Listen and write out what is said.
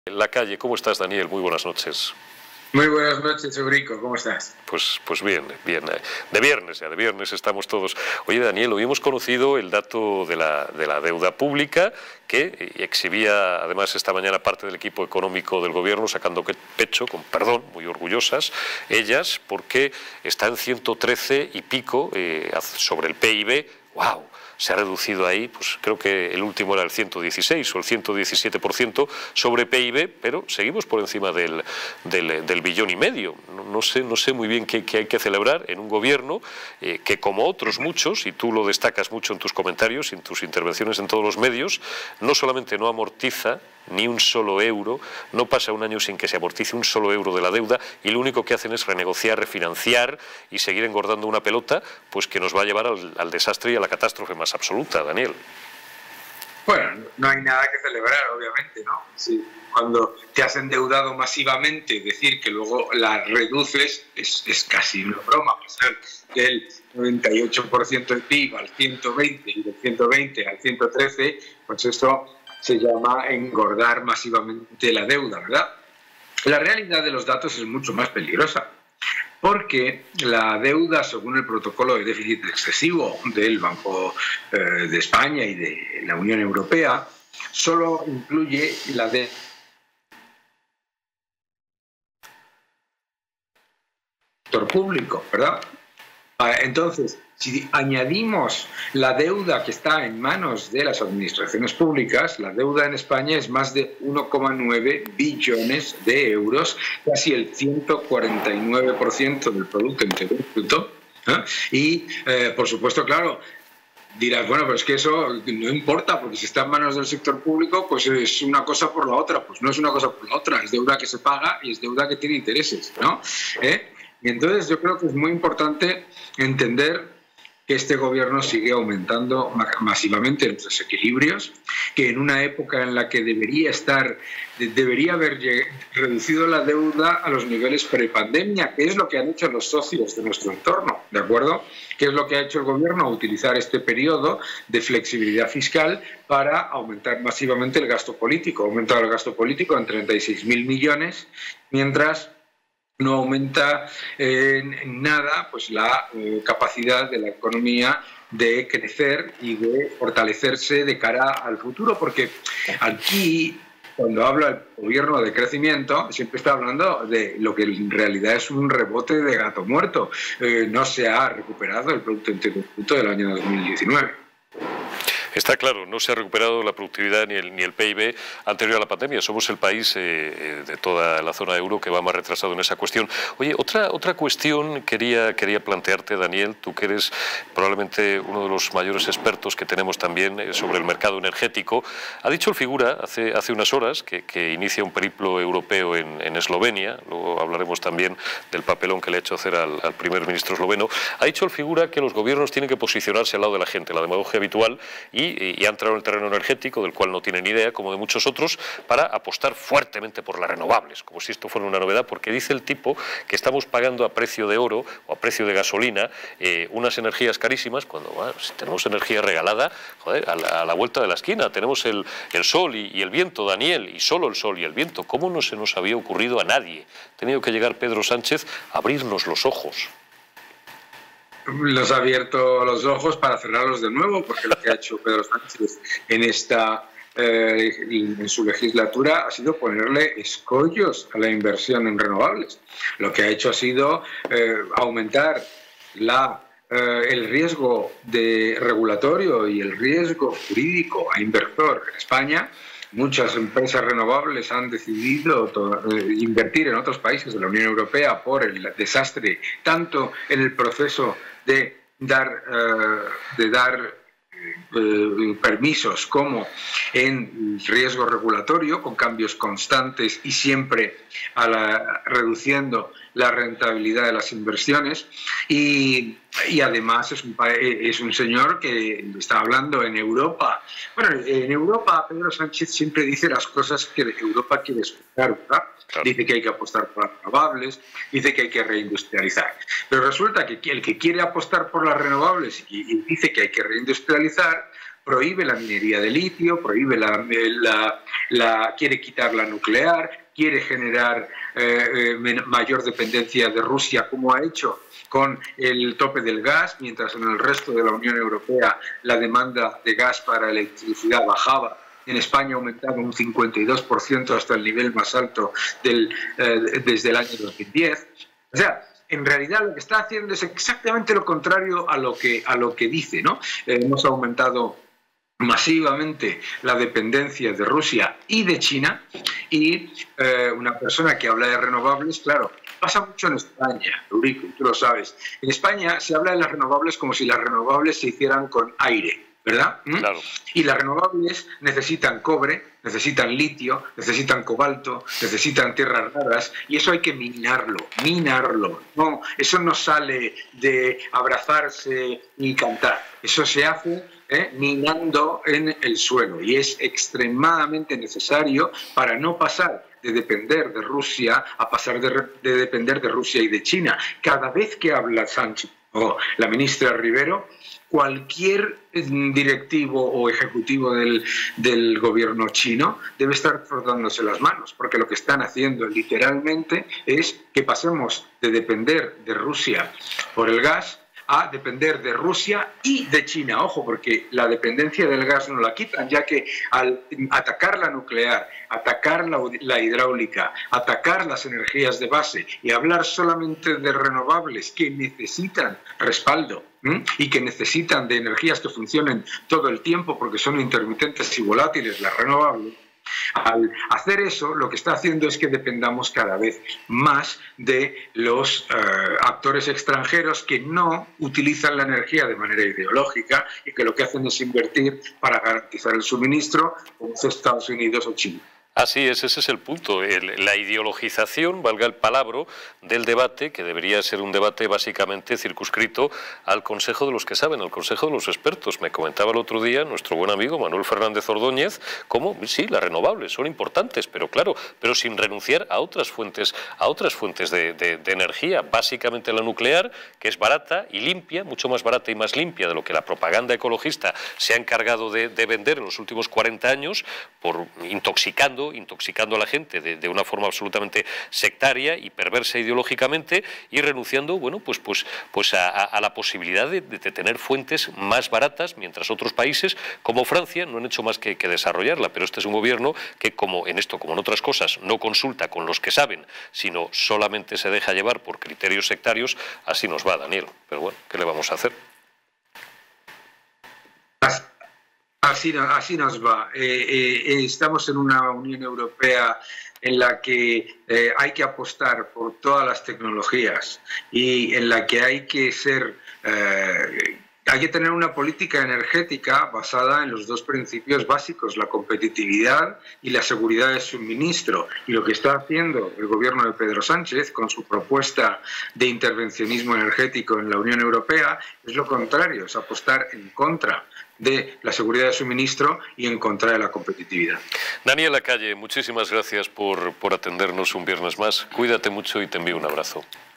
En la calle. ¿Cómo estás, Daniel? Muy buenas noches. Muy buenas noches, Eurico. ¿Cómo estás? Pues bien, bien. De viernes estamos todos. Oye, Daniel, hoy hemos conocido el dato de la deuda pública que exhibía, además, esta mañana parte del equipo económico del gobierno sacando pecho, con perdón, muy orgullosas, ellas, porque está en 113 y pico sobre el PIB. ¡Wow! Se ha reducido ahí, pues creo que el último era el 116 o el 117% sobre PIB, pero seguimos por encima del billón y medio. No sé muy bien qué hay que celebrar en un gobierno que, como otros muchos, y tú lo destacas mucho en tus comentarios y en tus intervenciones en todos los medios, no solamente no amortiza ni un solo euro, no pasa un año sin que se amortice un solo euro de la deuda, y lo único que hacen es renegociar, refinanciar y seguir engordando una pelota, pues que nos va a llevar al desastre y a la catástrofe más absoluta, Daniel. Bueno, no hay nada que celebrar, obviamente, ¿no? Sí, cuando te has endeudado masivamente, decir que luego la reduces es casi una broma. Pasar del 98% del PIB al 120 y del 120 al 113, pues esto se llama engordar masivamente la deuda, ¿verdad? La realidad de los datos es mucho más peligrosa, porque la deuda, según el protocolo de déficit excesivo del Banco de España y de la Unión Europea, solo incluye la deuda del sector público, ¿verdad? Entonces, si añadimos la deuda que está en manos de las administraciones públicas, la deuda en España es más de 1,9 billones de euros, casi el 149% del Producto Interior Bruto. Y, por supuesto, claro, dirás, bueno, pero es que eso no importa, porque si está en manos del sector público, pues es una cosa por la otra. Pues no es una cosa por la otra, es deuda que se paga y es deuda que tiene intereses, ¿no? Y entonces yo creo que es muy importante entender que este gobierno sigue aumentando masivamente los desequilibrios, que en una época en la que debería haber reducido la deuda a los niveles prepandemia, que es lo que han hecho los socios de nuestro entorno, ¿de acuerdo? ¿Qué es lo que ha hecho el gobierno? Utilizar este periodo de flexibilidad fiscal para aumentar masivamente el gasto político. Ha aumentado el gasto político en 36.000 millones, mientras no aumenta en nada pues la capacidad de la economía de crecer y de fortalecerse de cara al futuro, porque aquí, cuando habla el gobierno de crecimiento, siempre está hablando de lo que en realidad es un rebote de gato muerto. No se ha recuperado el Producto Interior Bruto del año 2019. Está claro, no se ha recuperado la productividad ni el PIB anterior a la pandemia. Somos el país de toda la zona euro que va más retrasado en esa cuestión. Oye, otra cuestión quería plantearte, Daniel, tú que eres probablemente uno de los mayores expertos que tenemos también sobre el mercado energético. Ha dicho el figura hace unas horas que inicia un periplo europeo en Eslovenia, luego hablaremos también del papelón que le ha hecho hacer al primer ministro esloveno. Ha dicho el figura que los gobiernos tienen que posicionarse al lado de la gente, la demagogia habitual, y ha entrado en el terreno energético, del cual no tienen ni idea, como de muchos otros, para apostar fuertemente por las renovables, como si esto fuera una novedad, porque dice el tipo que estamos pagando a precio de oro o a precio de gasolina unas energías carísimas, cuando si tenemos energía regalada, joder, a la vuelta de la esquina, tenemos el sol y el viento, Daniel, y solo el sol y el viento. ¿Cómo no se nos había ocurrido a nadie? Ha tenido que llegar Pedro Sánchez a abrirnos los ojos. Los ha abierto los ojos para cerrarlos de nuevo, porque lo que ha hecho Pedro Sánchez en su legislatura ha sido ponerle escollos a la inversión en renovables. Lo que ha hecho ha sido aumentar el riesgo regulatorio y el riesgo jurídico a inversor en España. Muchas empresas renovables han decidido invertir en otros países de la Unión Europea por el desastre, tanto en el proceso de dar permisos como en riesgo regulatorio, con cambios constantes y siempre reduciendo la rentabilidad de las inversiones. Y además es un señor que está hablando en Europa. Bueno, en Europa Pedro Sánchez siempre dice las cosas que Europa quiere escuchar, ¿verdad? Claro. Dice que hay que apostar por las renovables, dice que hay que reindustrializar. Pero resulta que el que quiere apostar por las renovables y dice que hay que reindustrializar, prohíbe la minería de litio, prohíbe quiere quitar la nuclear, quiere generar mayor dependencia de Rusia, como ha hecho con el tope del gas, mientras en el resto de la Unión Europea la demanda de gas para electricidad bajaba. En España ha aumentado un 52% hasta el nivel más alto desde el año 2010. O sea, en realidad lo que está haciendo es exactamente lo contrario a lo que dice, ¿no? Hemos aumentado masivamente la dependencia de Rusia y de China, y una persona que habla de renovables, claro, pasa mucho en España, Eurico, tú lo sabes. En España se habla de las renovables como si las renovables se hicieran con aire, ¿verdad? Claro. Y las renovables necesitan cobre, necesitan litio, necesitan cobalto, necesitan tierras raras, y eso hay que minarlo. No, eso no sale de abrazarse y cantar, eso se hace minando en el suelo, y es extremadamente necesario para no pasar de depender de Rusia a pasar de depender de Rusia y de China. Cada vez que habla Sánchez o la ministra Rivero, cualquier directivo o ejecutivo del gobierno chino debe estar frotándose las manos, porque lo que están haciendo literalmente es que pasemos de depender de Rusia por el gas a depender de Rusia y de China. Ojo, porque la dependencia del gas no la quitan, ya que al atacar la nuclear, atacar la hidráulica, atacar las energías de base y hablar solamente de renovables que necesitan respaldo y que necesitan de energías que funcionen todo el tiempo porque son intermitentes y volátiles, las renovables, al hacer eso, lo que está haciendo es que dependamos cada vez más de los actores extranjeros que no utilizan la energía de manera ideológica y que lo que hacen es invertir para garantizar el suministro, como es Estados Unidos o China. Así es, ese es el punto, la ideologización, valga el palabra, del debate, que debería ser un debate básicamente circunscrito al Consejo de los que saben, al Consejo de los expertos. Me comentaba el otro día nuestro buen amigo Manuel Fernández Ordóñez cómo, sí, las renovables son importantes, pero claro, pero sin renunciar a otras fuentes de energía, básicamente la nuclear, que es barata y limpia, mucho más barata y más limpia de lo que la propaganda ecologista se ha encargado de vender en los últimos 40 años, por intoxicando a la gente de una forma absolutamente sectaria y perversa ideológicamente, y renunciando, bueno, pues a la posibilidad de tener fuentes más baratas, mientras otros países como Francia no han hecho más que desarrollarla. Pero este es un gobierno que, como en esto como en otras cosas, no consulta con los que saben, sino solamente se deja llevar por criterios sectarios. Así nos va, Daniel, pero bueno, ¿qué le vamos a hacer? Así nos va. Estamos en una Unión Europea en la que hay que apostar por todas las tecnologías y en la que hay que tener una política energética basada en los dos principios básicos, la competitividad y la seguridad de suministro. Y lo que está haciendo el gobierno de Pedro Sánchez con su propuesta de intervencionismo energético en la Unión Europea es lo contrario, es apostar en contra de la seguridad de suministro y en contra de la competitividad. Daniel Lacalle, muchísimas gracias por atendernos un viernes más. Cuídate mucho y te envío un abrazo.